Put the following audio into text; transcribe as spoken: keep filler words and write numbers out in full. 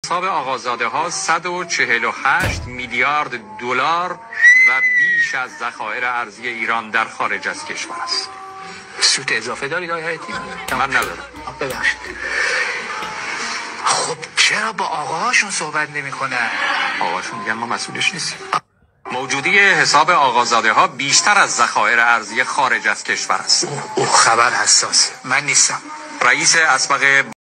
حساب آقازاده ها صد و چهل و هشت میلیارد دلار و بیش از ذخایر ارزی ایران در خارج از کشور است. سود اضافه دارید آقای حیاتی؟ من ندارم. ببخشید. خب چرا با آقاهاشون صحبت نمی‌کنن؟ آقاشون میگن ما مسئولش نیستیم. موجودی حساب آقازاده ها بیشتر از ذخایر ارزی خارج از کشور است. او خبر حساس. من نیستم. رئیس اسبق